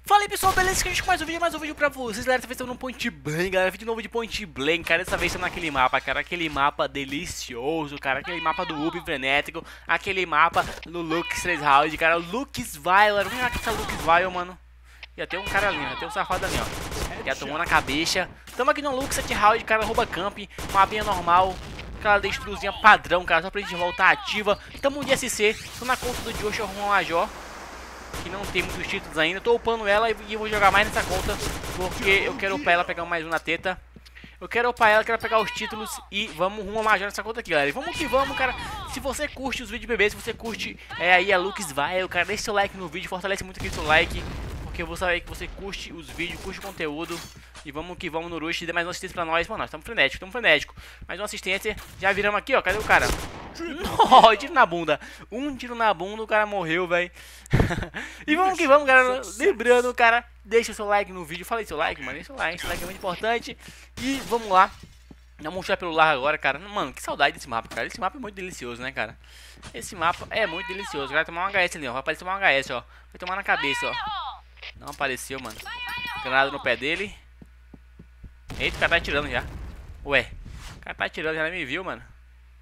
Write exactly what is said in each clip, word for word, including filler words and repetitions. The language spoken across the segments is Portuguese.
Fala aí pessoal, beleza? Que a gente com mais um vídeo, mais um vídeo pra vocês, galera. Dessa vez estamos no Point Blank, galera. Vídeo novo de Point Blank, cara. Dessa vez estamos naquele mapa, cara. Aquele mapa delicioso, cara. Aquele mapa do Up frenético. Aquele mapa do Lux três round, cara. O Lux Vile, vamos lá que essa Lux Vile, mano. Já tem um cara ali, já tem um safado ali, ó. Já tomou na cabeça. Tamo aqui no Lux sete round, cara. Rouba camp, mapinha normal. Aquela destruzinha padrão, cara. Só pra gente voltar ativa. Tamo de S C. Tô na conta do Joshua Juan Major, que não tem muitos títulos ainda. Tô upando ela e vou jogar mais nessa conta, porque eu quero upar ela, pegar mais um na teta. Eu quero upar ela, quero pegar os títulos e vamos rumo a Major nessa conta aqui, galera. E vamos que vamos, cara. Se você curte os vídeos de bebê, se você curte é, aí a Lux Vile, cara, deixa seu like no vídeo, fortalece muito aqui o seu like, porque eu vou saber que você curte os vídeos, curte o conteúdo. E vamos que vamos no rush, dê mais uma assistência pra nós. Mano, nós estamos frenéticos, estamos frenéticos. Mais uma assistência, já viramos aqui, ó. Cadê o cara? Nossa, tiro na bunda. Um tiro na bunda, o cara morreu, velho. E vamos que vamos, galera. Lembrando, cara, deixa o seu like no vídeo. Fala aí seu like, mano. Deixa o like, seu like é muito importante. E vamos lá. Vamos mostrar pelo lar agora, cara. Mano, que saudade desse mapa, cara. Esse mapa é muito delicioso, né, cara? Esse mapa é muito delicioso. Vai tomar um H S ali, ó. Vai aparecer um H S, ó. Vai tomar na cabeça, ó. Não apareceu, mano. Granada no pé dele. Eita, o cara tá atirando já. Ué, o cara tá atirando, já me viu, mano.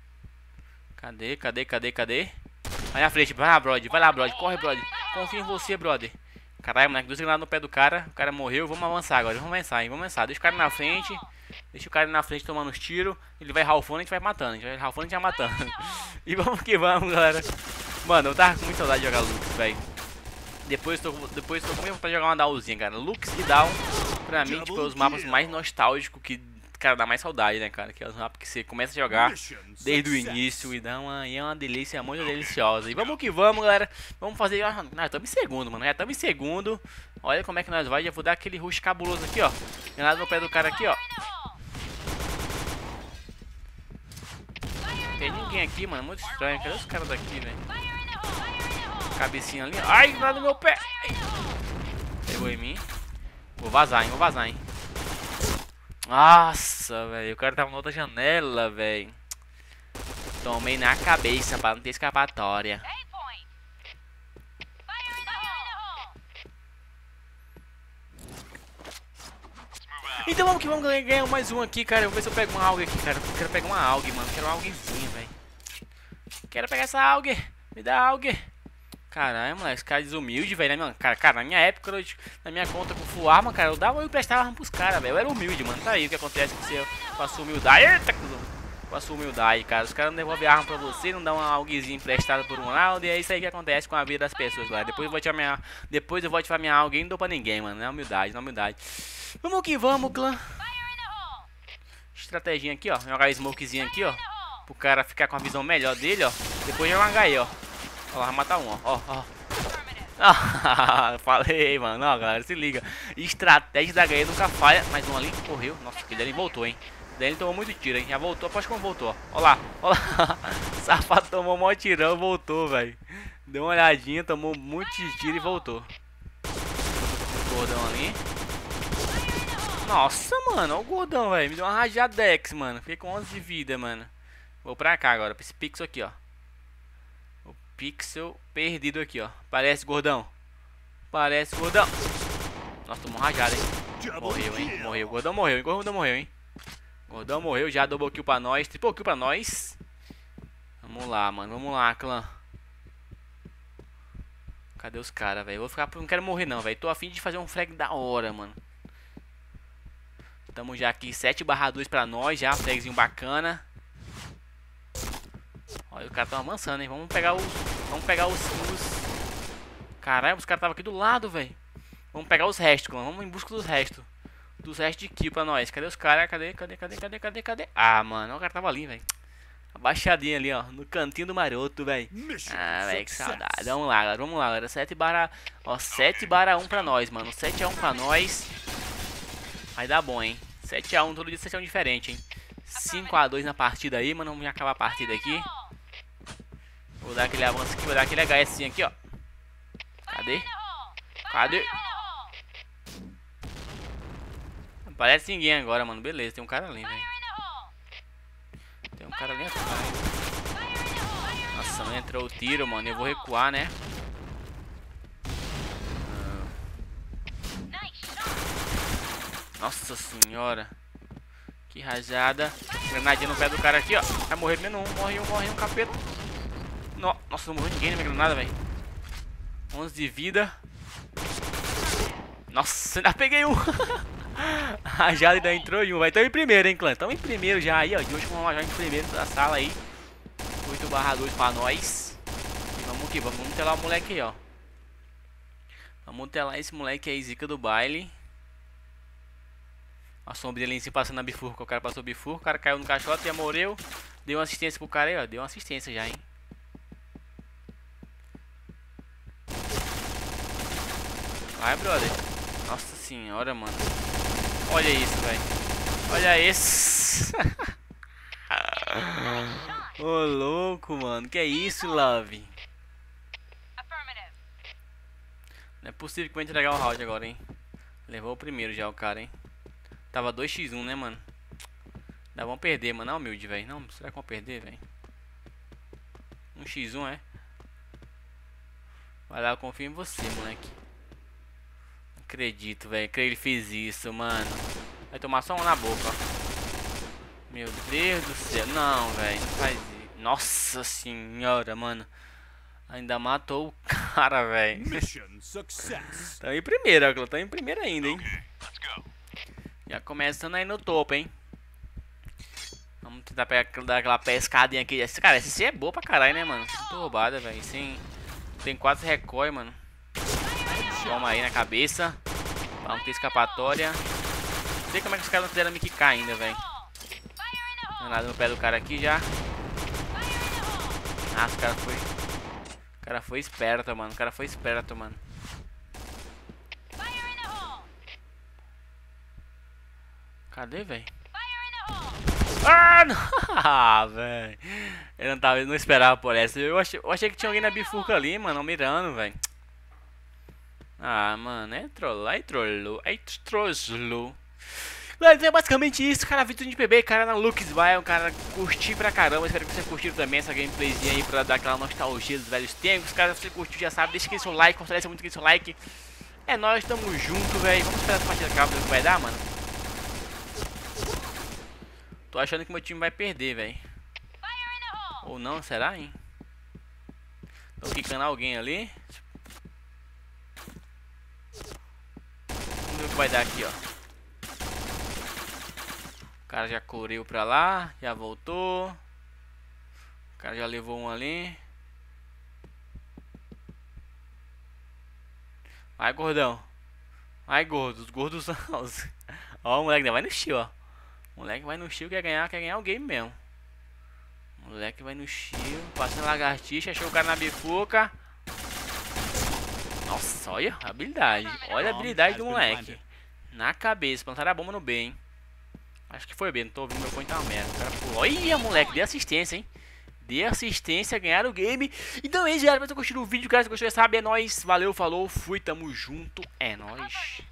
Cadê, cadê, cadê, cadê? Vai na frente, vai lá, brother, vai lá, brother, corre, brother. Confio em você, brother. Caralho, moleque, duas granadas no pé do cara. O cara morreu, vamos avançar agora, vamos avançar, hein, vamos avançar. Deixa o cara na frente. Deixa o cara na frente tomando os tiros. Ele vai ralfando, a gente vai matando. A gente vai ralfando, a gente vai matando. E vamos que vamos, galera. Mano, eu tava com muita saudade de jogar Lux, velho. Depois tô, depois tô com medo pra jogar uma Downzinha, cara. Lux e Down, pra mim, tipo, é os mapas mais nostálgicos que, cara, dá mais saudade, né, cara? Que é os mapas que você começa a jogar desde o início e dá uma, e é uma delícia muito deliciosa. E vamos que vamos, galera. Vamos fazer... Ah, nós estamos em segundo, mano. Já estamos em segundo. Olha como é que nós vai. Já vou dar aquele rush cabuloso aqui, ó. Granada no pé do cara aqui, ó. Não tem ninguém aqui, mano. Muito estranho. Cadê os caras daqui, velho? Cabecinha ali. Ai, nada no meu pé. Pegou em mim. Vou vazar, hein? Vou vazar, hein? Nossa, velho. O cara tava na outra janela, velho. Tomei na cabeça pra não ter escapatória. Então vamos que vamos ganhar mais um aqui, cara. Eu vou ver se eu pego uma alga aqui, cara. Eu quero pegar uma alga, mano. Eu quero uma algazinha, velho. Quero pegar essa alga. Me dá alga. Caralho, moleque, esse cara é desumilde, velho. Na minha, cara, cara, na minha época, eu, na minha conta com full arma, cara, eu dava eu emprestava arma pros caras, velho. Eu era humilde, mano. Tá aí o que acontece com, você, com a sua humildade. Eita, com a sua humildade, cara. Os caras não devolvem arma pra você, não dão uma alguezinha emprestada por um round. E é isso aí que acontece com a vida das pessoas, galera. Depois eu vou ativar minha, depois eu vou ativar minha alguém e não dou pra ninguém, mano. Não é humildade, não é humildade. Vamos que vamos, clã. Estratégia aqui, ó. Jogar smokezinho aqui, ó. Pro cara ficar com a visão melhor dele, ó. Depois jogar um H E, ó. Ó lá, vai matar um, ó, ó, ó. Ah, falei, mano, ó, galera, se liga. Estratégia da H E nunca falha. Mais um ali, correu. Nossa, aquele ali voltou, hein. Daí ele tomou muito tiro, hein. Já voltou, aposto que não voltou, ó. Ó lá, ó lá. Safado tomou um maior tirão, voltou, velho. Deu uma olhadinha, tomou muito tiro e voltou. Gordão ali. Nossa, mano, ó o gordão, velho. Me deu uma rajadex, mano. Fiquei com onze de vida, mano. Vou pra cá agora, pra esse pixel aqui, ó. Pixel perdido aqui, ó. Parece gordão. Parece gordão. Nossa, tomou rajada, hein. Morreu, hein. Morreu. Gordão morreu, hein. Gordão morreu, hein. Gordão morreu. Já double kill pra nós. Triple kill pra nós. Vamos lá, mano. Vamos lá, clã. Cadê os caras, velho? Vou ficar... Não quero morrer, não, velho. Tô afim de fazer um frag da hora, mano. Tamo já aqui sete barra dois pra nós. Já, fragzinho bacana. Olha, o cara tá avançando, hein? Vamos pegar os... Vamos pegar os... os... Caralho, os caras estavam aqui do lado, velho. Vamos pegar os restos, clã. Vamos em busca dos restos. Dos restos de kill pra nós. Cadê os caras? Cadê, cadê, cadê, cadê, cadê, cadê? Ah, mano, o cara tava ali, velho. Abaixadinho ali, ó. No cantinho do maroto, velho. Ah, velho, que saudade. Vamos lá, galera. Vamos lá, galera. sete barra... Ó, sete barra um pra nós, mano. sete a um pra nós. Vai dar bom, hein? sete a um, todo dia sete a um diferente, hein? cinco a dois na partida aí, mano. Vamos acabar a partida aqui. Vou dar aquele avanço aqui, vou dar aquele H S aqui, ó. Cadê? Cadê? Não parece ninguém agora, mano. Beleza, tem um cara ali, velho. Tem um cara ali atrás. Nossa, não entrou o tiro, mano. Eu vou recuar, né? Nossa senhora. Que rajada. Granadinha no pé do cara aqui, ó. Vai morrer menos um. Morre um, morre um, capeta. No... Nossa, não morreu ninguém na minha granada, velho. onze de vida. Nossa, ainda peguei um. A rajada ainda entrou em um. Vai, então em primeiro, hein, clã. Então em primeiro já aí, ó. De hoje vamos já em primeiro da sala aí. oito barra dois pra nós. E vamos aqui, vamos telar o moleque aí, ó. Vamos telar esse moleque aí, zica do baile. A sombra ali em cima passando na bifurca. O cara passou bifurca, o cara caiu no caixote e morreu. Deu uma assistência pro cara aí, ó. Deu uma assistência já, hein. Vai, brother. Nossa senhora, mano. Olha isso, velho. Olha isso. Ô, louco, mano. Que é isso, Love? Não é possível que vai entregar o round agora, hein. Levou o primeiro já o cara, hein. Tava dois a um, né, mano? Ainda vão perder, mano. Não, humilde, velho. Não, será que vão perder, velho? um a um, é? Vai lá, eu confio em você, moleque. Não acredito, velho. Que ele fez isso, mano. Vai tomar só um na boca, ó. Meu Deus do céu. Não, velho. Não faz isso. Nossa senhora, mano. Ainda matou o cara, velho. Tá em primeiro, ó. Tá em primeiro ainda, hein? Já começando aí no topo, hein? Vamos tentar pegar, dar aquela pescadinha aqui. Esse, cara, esse é boa pra caralho, né, mano? Muito roubada, velho. Sim. Tem quatro recoil, mano. Toma aí na cabeça. Vamos ter escapatória. Não sei como é que os caras não fizeram me quicar ainda, velho. Nada no pé do cara aqui já. Ah, o cara foi. O cara foi esperto, mano. O cara foi esperto, mano. Cadê, velho? Ah, não! Ah, velho. Eu não tava, eu não esperava por essa. Eu achei, eu achei que tinha alguém na bifurca ali, mano, mirando, velho. Ah, mano, é trollou, é trollou, é trollou. Galera, é basicamente isso, cara. Vídeo de P B, cara, na Lux vai, um cara curti pra caramba. Espero que vocês curtiram também essa gameplayzinha aí pra dar aquela nostalgia dos velhos tempos. Cara, se você curtiu, já sabe, deixa aqui seu like, fortalece muito aqui seu like. É nóis, tamo junto, velho. Vamos esperar essa partida acabar, ver o que vai dar, mano. Tô achando que meu time vai perder, velho. Ou não, será, hein? Tô quicando alguém ali. Vamos ver o que vai dar aqui, ó. O cara já correu pra lá, já voltou. O cara já levou um ali. Vai, gordão. Vai, gordo. Os gordos são os... Ó, o moleque vai no shield, ó. O moleque vai no shield, quer ganhar, quer ganhar o game mesmo. O moleque vai no shield, passando lagartixa, achou o cara na bifuca. Nossa, olha a habilidade. Olha a habilidade do moleque. Na cabeça, plantaram a bomba no B, hein. Acho que foi B, não tô ouvindo, meu fone tá uma merda. O cara pulou. Olha, moleque, dê assistência, hein. Dê assistência, ganhar o game. Então é isso, galera. Mas eu curti o vídeo, cara. Se gostou, já sabe, é nóis. Valeu, falou, fui, tamo junto. É nóis.